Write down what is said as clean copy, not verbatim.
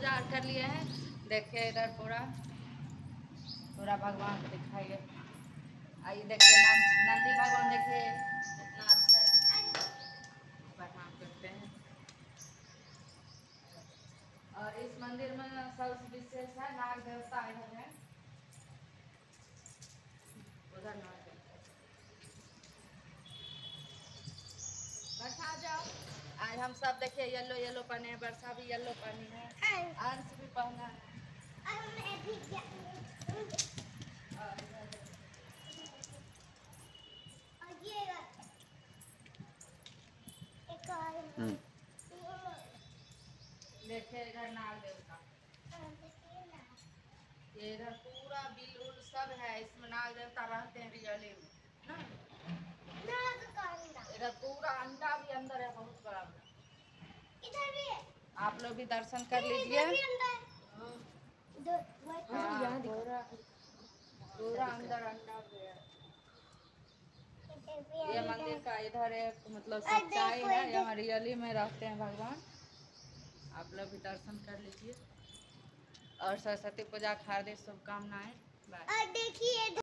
पूजा कर लिए हैं। देखिए इधर पूरा पूरा भगवान को दिखाइए। आइए देखिए नंदी भगवान देखिए कितना अच्छा है, प्रणाम करते हैं। और इस मंदिर में सबसे विशेष है नाग देवता इधर है, उधर नाग देवता। वर्षा आ जाओ। आज हम सब देखिए येलो येलो पहने हैं, वर्षा भी येलो पहनी है, अंश भी पहना है। देखिए इधर नाग देवता, ये इधर पूरा बिल उल सब है, इसमें नाग देवता रहते हैं रियली में ना। इधर पूरा अंडा भी अंदर है, बहुत बड़ा बड़ा। इधर भी है, आप लोग भी दर्शन कर लीजिए। हाँ, पूरा अंदर अंडा भी है। ये मंदिर का इधर एक मतलब सच्चाई है, यहाँ रियली में रहते हैं भगवान। आप लोग भी दर्शन कर लीजिए और सरस्वती पूजा की हार्दिक शुभकामनाएं। बाय।